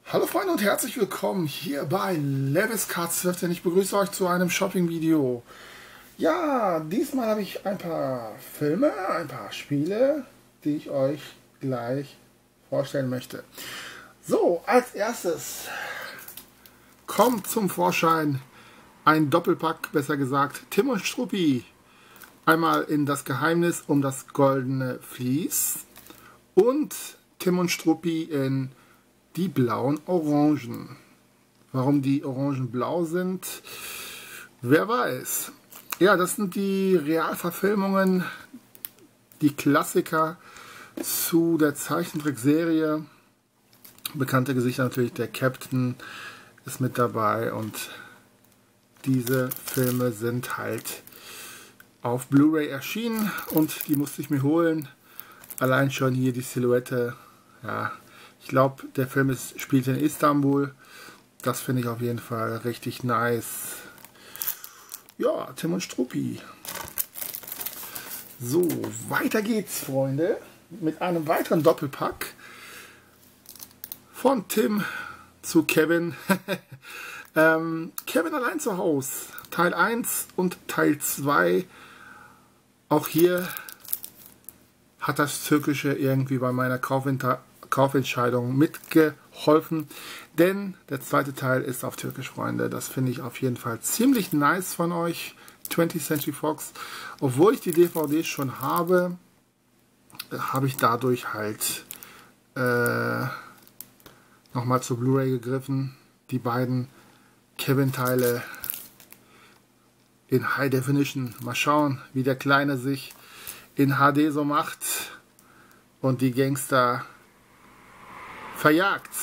Hallo Freunde und herzlich willkommen hier bei Levis Cards 12. Ich begrüße euch zu einem Shopping-Video. Ja, diesmal habe ich ein paar Filme, ein paar Spiele, die ich euch gleich vorstellen möchte. So, als erstes kommt zum Vorschein ein Doppelpack, besser gesagt Tim und Struppi. Einmal in Das Geheimnis um das goldene Vlies und Tim und Struppi in Die blauen Orangen. Warum die Orangen blau sind, wer weiß. Ja, das sind die Realverfilmungen, die Klassiker zu der Zeichentrickserie. Bekannte Gesichter natürlich, der Captain ist mit dabei und diese Filme sind halt auf Blu-ray erschienen und die musste ich mir holen. Allein schon hier die Silhouette, ja. Ich glaube, der Film spielt in Istanbul. Das finde ich auf jeden Fall richtig nice. Ja, Tim und Struppi. So, weiter geht's, Freunde. Mit einem weiteren Doppelpack. Von Tim zu Kevin. Kevin allein zu Hause. Teil 1 und Teil 2. Auch hier hat das Türkische irgendwie bei meiner Kaufentscheidung mitgeholfen, denn der zweite Teil ist auf Türkisch, Freunde. Das finde ich auf jeden Fall ziemlich nice von euch, 20th Century Fox. Obwohl ich die DVD schon habe, habe ich dadurch halt nochmal zur Blu-ray gegriffen. Die beiden Kevin-Teile in High Definition. Mal schauen, wie der Kleine sich in HD so macht und die Gangster verjagt.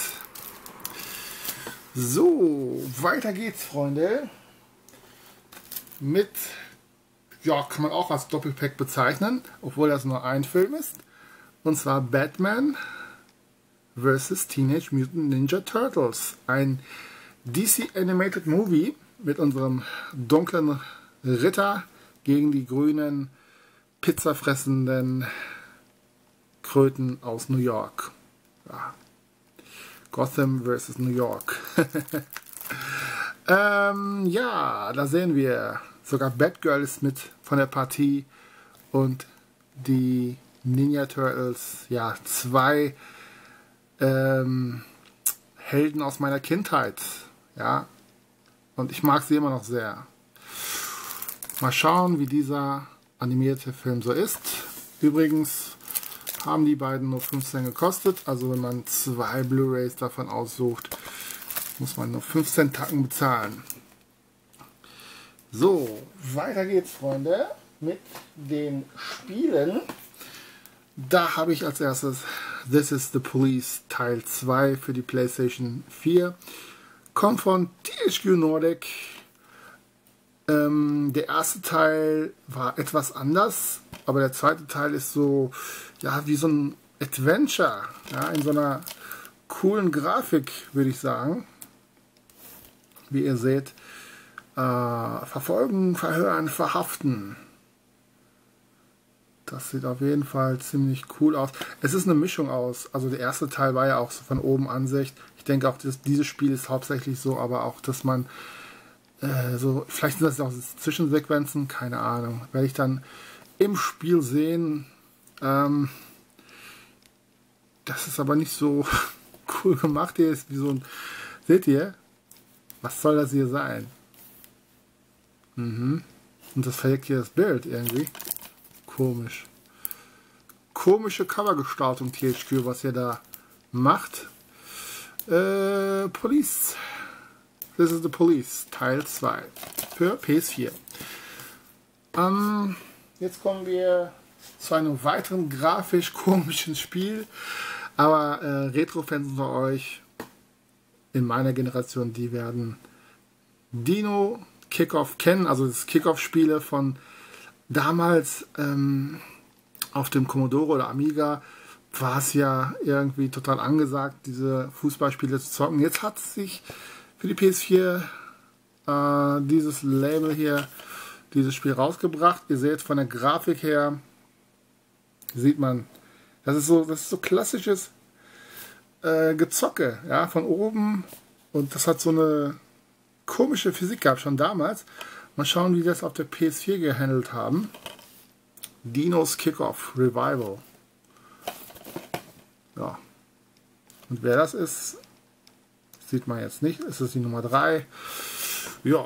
So, weiter geht's, Freunde. Mit, ja, kann man auch als Doppelpack bezeichnen, obwohl das nur ein Film ist. Und zwar Batman vs. Teenage Mutant Ninja Turtles. Ein DC Animated Movie mit unserem dunklen Ritter gegen die grünen, pizzafressenden Kröten aus New York. Ja. Gotham vs. New York. Ja, da sehen wir, sogar Batgirl ist mit von der Partie und die Ninja Turtles, ja, zwei Helden aus meiner Kindheit. Ja, und ich mag sie immer noch sehr. Mal schauen, wie dieser animierte Film so ist. Übrigens haben die beiden nur 15 gekostet. Also wenn man zwei Blu-rays davon aussucht, muss man nur 15 Tacken bezahlen. So, weiter geht's, Freunde, mit den Spielen. Da habe ich als erstes This is the Police Teil 2 für die PlayStation 4. Kommt von THQ Nordic. Der erste Teil war etwas anders, aber der zweite Teil ist so, ja, wie so ein Adventure, ja, in so einer coolen Grafik, würde ich sagen. Wie ihr seht, verfolgen, verhören, verhaften. Das sieht auf jeden Fall ziemlich cool aus. Es ist eine Mischung aus, also der erste Teil war ja auch so von oben Ansicht. Ich denke auch, dieses Spiel ist hauptsächlich so, aber auch, dass man so, vielleicht sind das auch Zwischensequenzen, keine Ahnung. Werde ich dann im Spiel sehen. Das ist aber nicht so cool gemacht. Hier ist wie so ein, seht ihr? Was soll das hier sein? Und das verjagt hier das Bild irgendwie. Komisch. Komische Covergestaltung THQ, was ihr da macht. Police. This is the Police, Teil 2 für PS4. Jetzt kommen wir zu einem weiteren grafisch komischen Spiel. Aber Retro-Fans unter euch in meiner Generation, die werden Dino Kickoff kennen. Also das Kickoff-Spiele von damals auf dem Commodore oder Amiga war es ja irgendwie total angesagt, diese Fußballspiele zu zocken. Jetzt hat es sich für die PS4 dieses Label hier, dieses Spiel rausgebracht. Ihr seht von der Grafik her, sieht man, das ist so klassisches Gezocke, ja, von oben. Und das hat so eine komische Physik gehabt, schon damals. Mal schauen, wie die das auf der PS4 gehandelt haben. Dinos Kickoff Revival. Ja. Und wer das ist, sieht man jetzt nicht. Es ist die Nummer 3. Ja.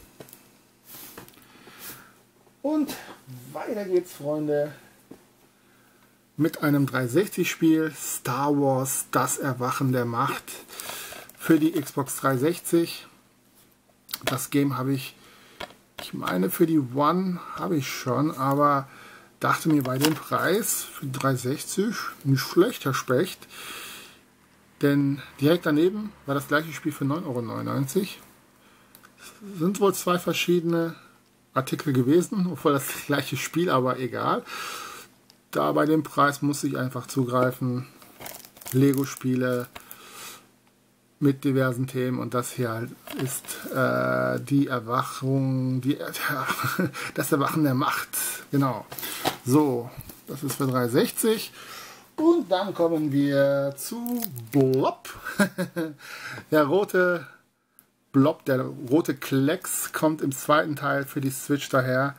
Und weiter geht's, Freunde, mit einem 360-Spiel. Star Wars, das Erwachen der Macht. Für die Xbox 360. Das Game habe ich meine für die One habe ich schon, aber dachte mir bei dem Preis für 360 nicht schlechter Specht. Denn direkt daneben war das gleiche Spiel für 9,99 €. Sind wohl zwei verschiedene Artikel gewesen, obwohl das gleiche Spiel, aber egal. Da bei dem Preis muss ich einfach zugreifen. Lego-Spiele mit diversen Themen, und das hier halt ist die Erwachung, das Erwachen der Macht. Genau. So, das ist für 360. Und dann kommen wir zu Blob. Der rote Blob, der rote Klecks, kommt im zweiten Teil für die Switch daher.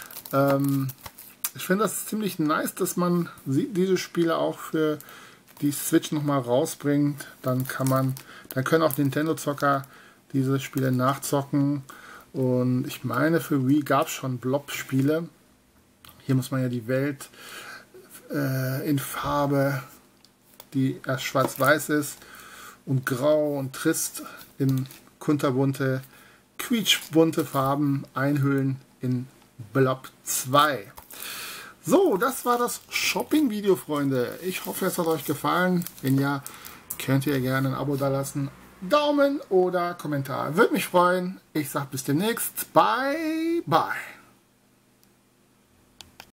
Ich finde das ziemlich nice, dass man diese Spiele auch für die Switch nochmal rausbringt. Dann können auch Nintendo-Zocker diese Spiele nachzocken. Und ich meine, für Wii gab es schon Blob-Spiele. Hier muss man ja die Welt in Farbe, die erst schwarz-weiß ist und grau und trist, in kunterbunte, quietschbunte Farben einhüllen in Blob 2. So, das war das Shopping-Video, Freunde. Ich hoffe, es hat euch gefallen. Wenn ja, könnt ihr gerne ein Abo dalassen. Daumen oder Kommentar. Würde mich freuen. Ich sage bis demnächst. Bye, bye.